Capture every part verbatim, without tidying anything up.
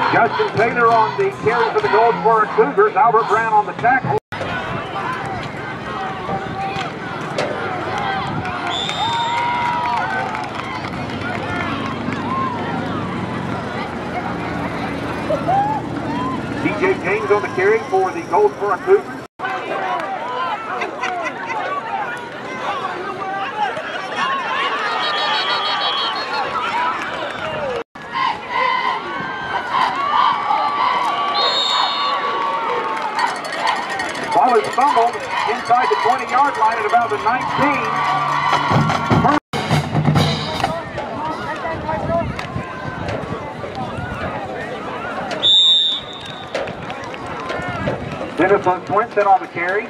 Justin Taylor on the carry for the Goldsboro Cougars. Albert Brown on the tackle. D J James on the carry for the Goldsboro Cougars. Ball is fumbled inside the twenty-yard line at about the nineteen. Denison Swinson on the carry.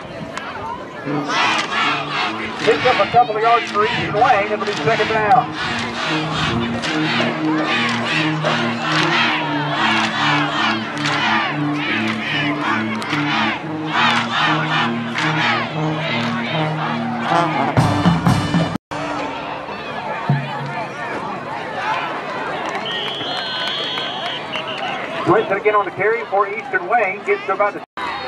Picks up a couple of yards for Eastern Wayne. It'll be second down. Swinson again on the carry for Eastern Wayne. Gets to about the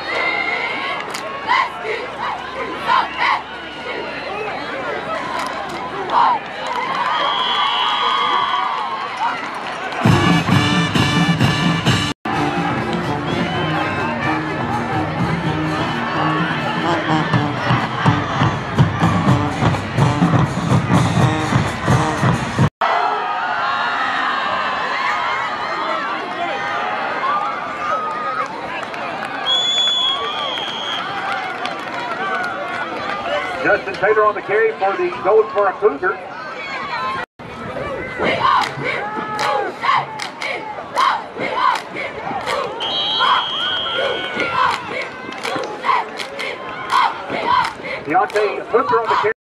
Justin Taylor on the carry for the Goldsboro Cougars. Deontay Hooker on the carry.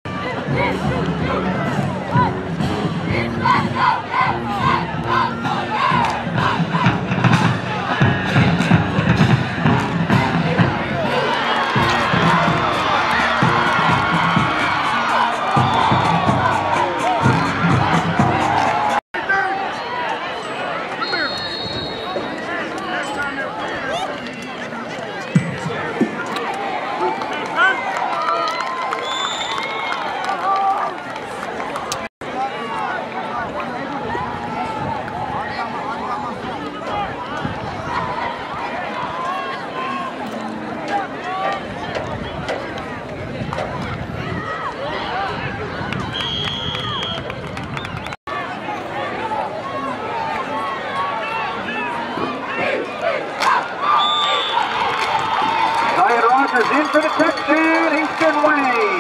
In for the touchdown, Eastern Wayne.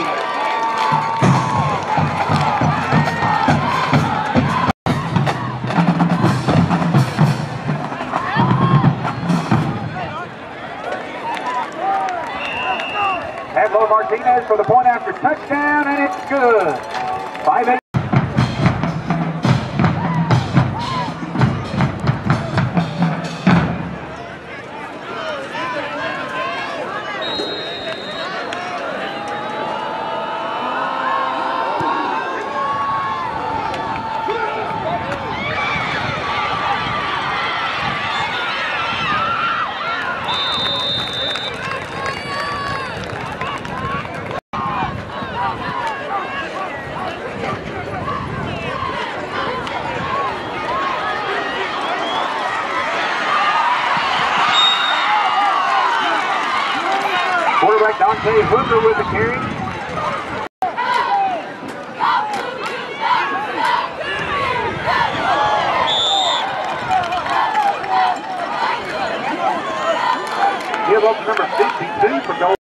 Pablo Martinez for the point after touchdown, and it's good. five eight. Quarterback Dante Hooker with the carry. Give up number fifty-two for goal.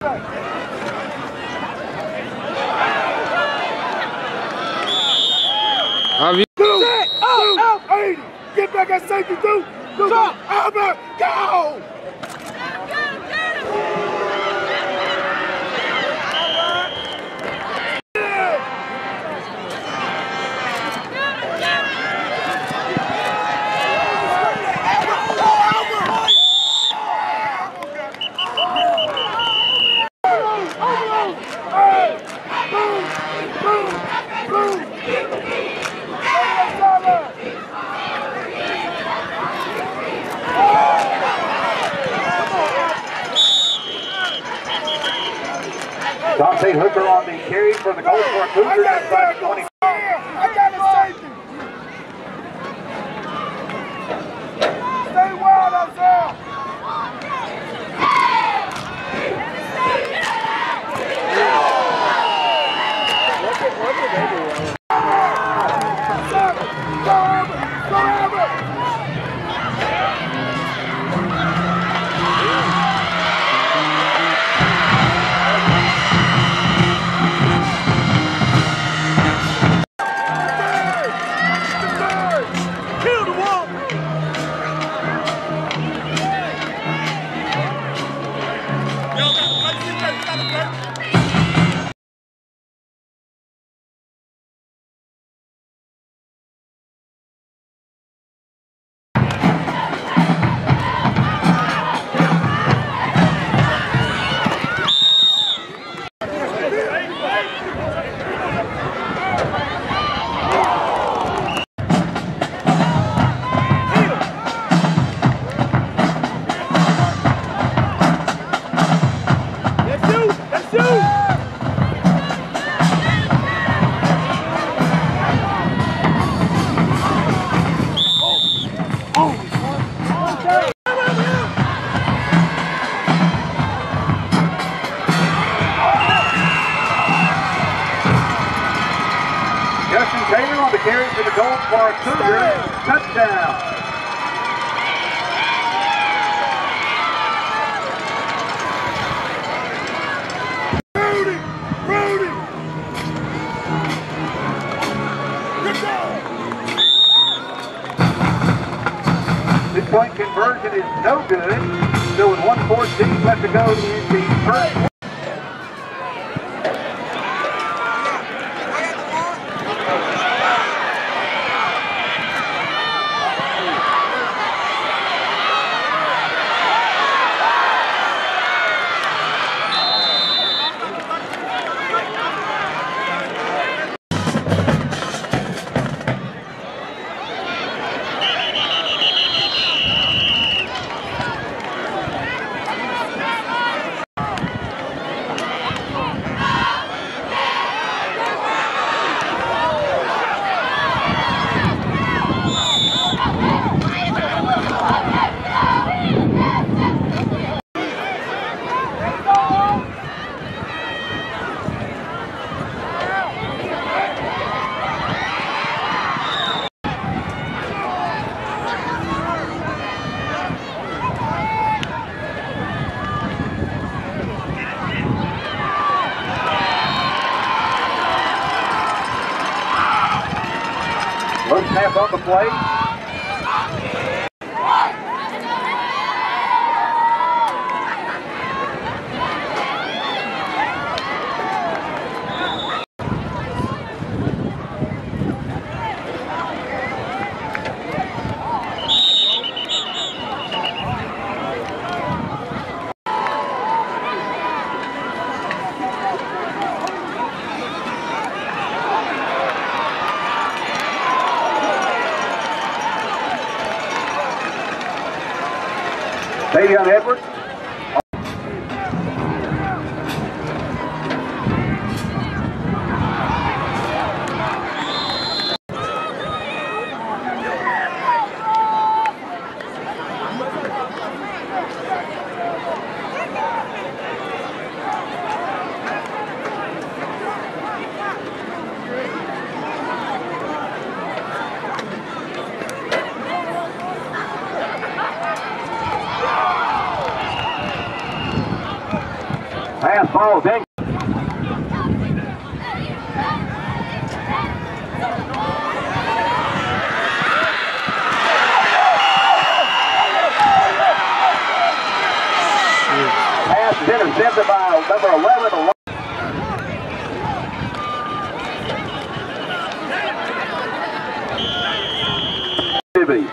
Two, out, out, eighty. Get back at safety, two, two, Albert, go! Dante Hooker on the carry for the Goldsboro Cougars inside the twenty. I got a safety. Stay wild out there. Taylor on the carry for the Goldsboro Cougars. Touchdown. Rudy! Rudy! Good job! This point conversion is no good. Still with one fourteen left to go in the first. First snap on the play. Davion Edwards. Pass ball, dang. Pass is intercepted by number eleven. Tibby.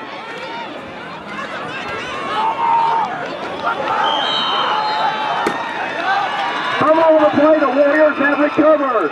Come on the play, the Warriors have recovered.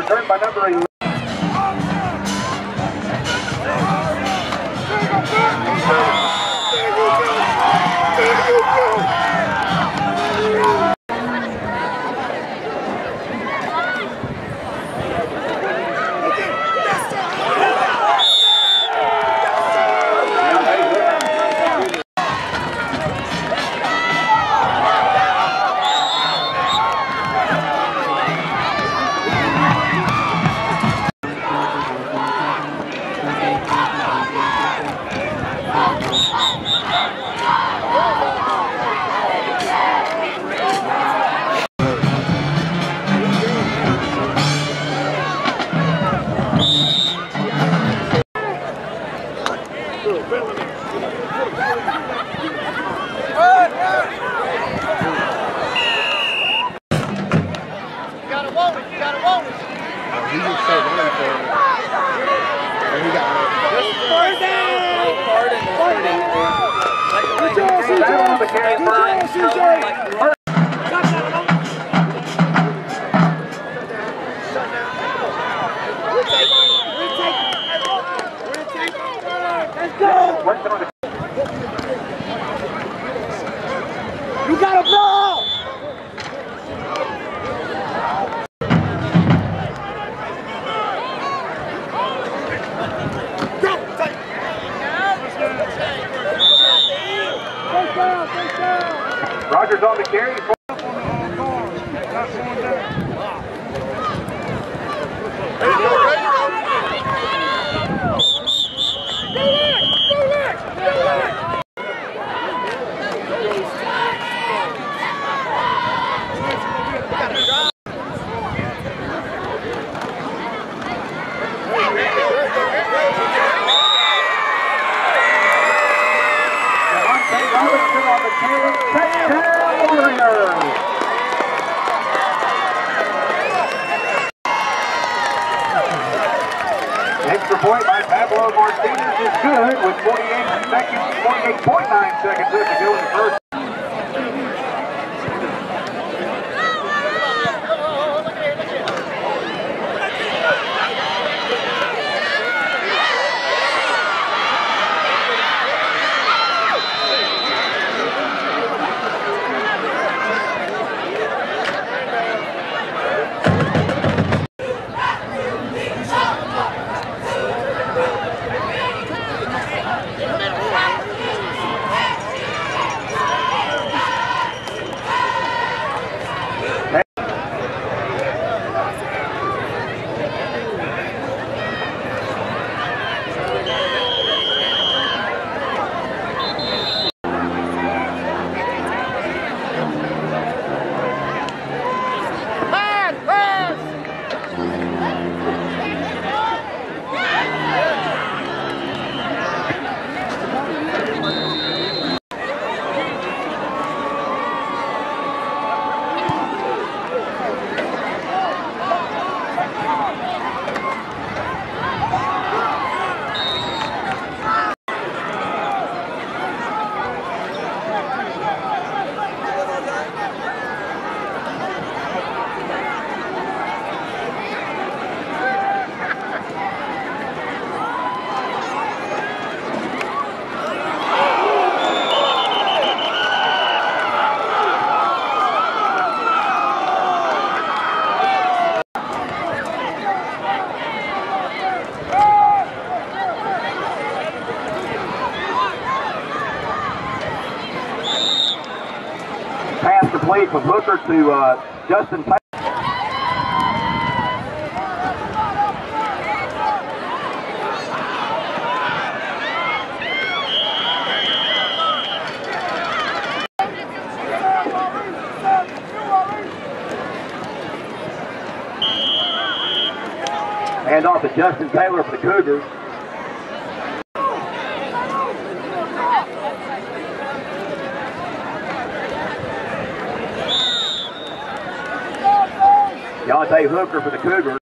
returned by number eleven. You got a ball! Rogers on the carry. Extra point by Pablo Martinez is good with forty-eight seconds, forty-eight point nine seconds left to go in the first. Pass complete from Hooker to uh, Justin Taylor. Hand off to Justin Taylor for the Cougars. Deontay Hooker for the Cougars.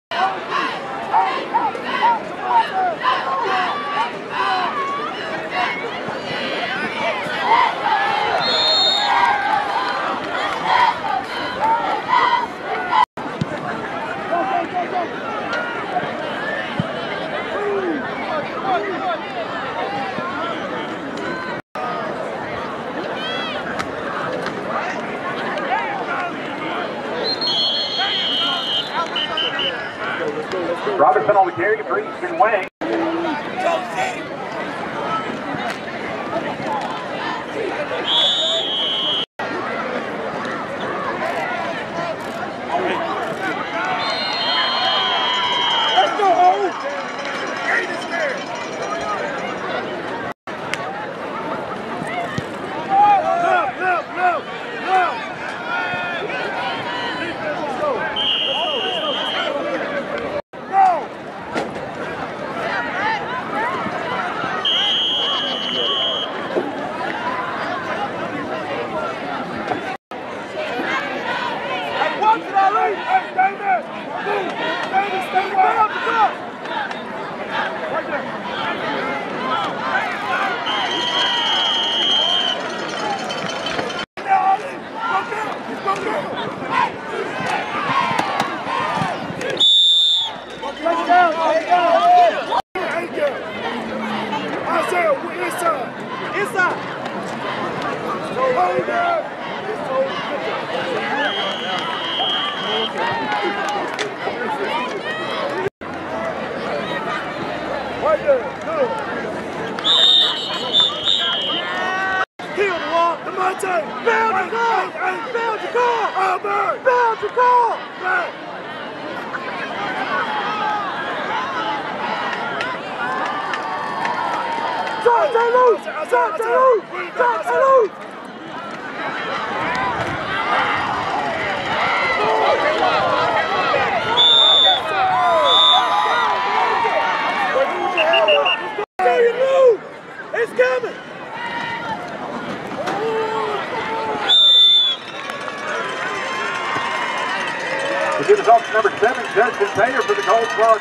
Go, go, go, go. Robertson on the carry for Eastern Wayne. Let's go home. Gate is there. Left, left, left, left. Let's go. Go. Hey, watch it, Ali. Hey, David. Move. David, stay right up the top. Right there. Now, Ali. Go down. Go down. Touch down. Touch down. Thank you. Isaiah, we're inside. Inside. Hold down. Right there. Good. Kill the wall. Demonte. Bound your car. Bound your car. Albert. Bound your car. Back. Dante loose! Dante loose! Dante loose! It's coming! The give us off to number seven, Justin Taylor for the Gold Star.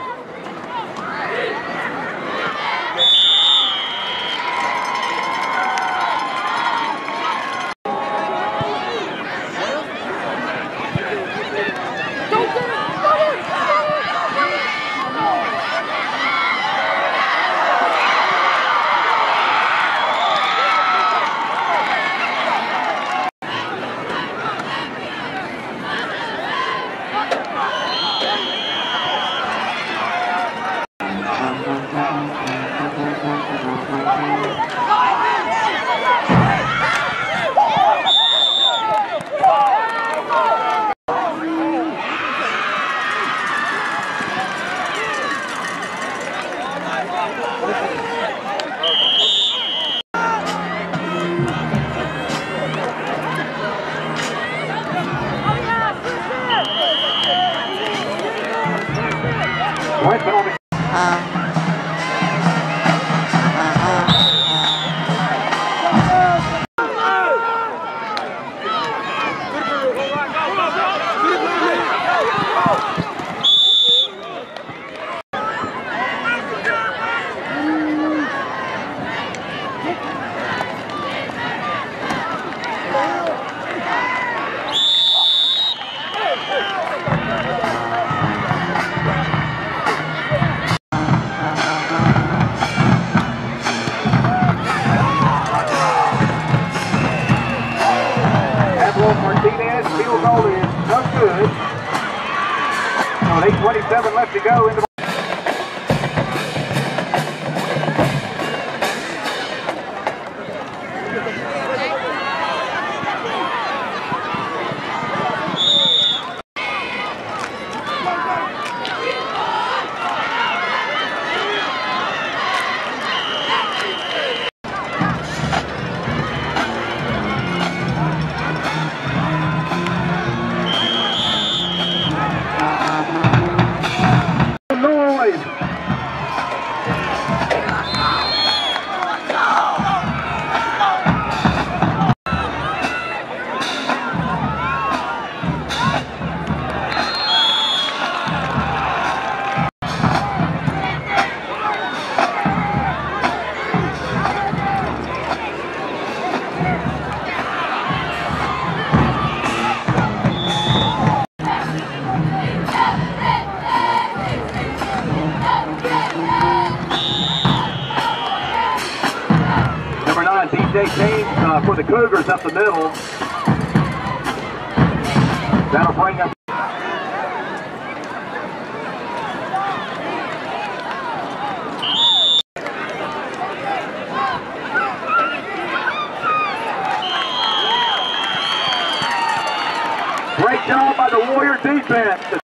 Martinez, field goal is no good. On eight twenty-seven left to go in the D J James uh, for the Cougars up the middle. That'll bring up. Great job by the Warrior defense.